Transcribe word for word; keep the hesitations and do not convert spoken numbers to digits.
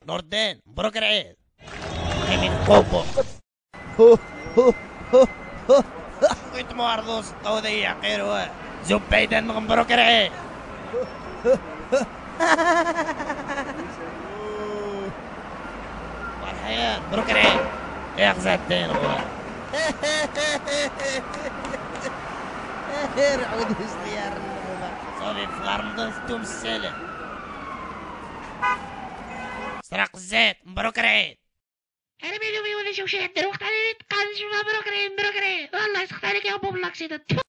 نور الدين مبروك العيد. من قوبو بغيت معرضوس الطوذية قيروا زوب بعيدا مبروك العيد. والحياة مبروك العيد يا غزا الدين خويا. عود السيارة صافي في رمضان ستوم السالم. سرق الزيت مبروك العيد. انا بيني وبين ولا شي واحد الوقت على قال مبروك العيد مبروك العيد والله يسخط عليك يا بوب لاكسيدنت.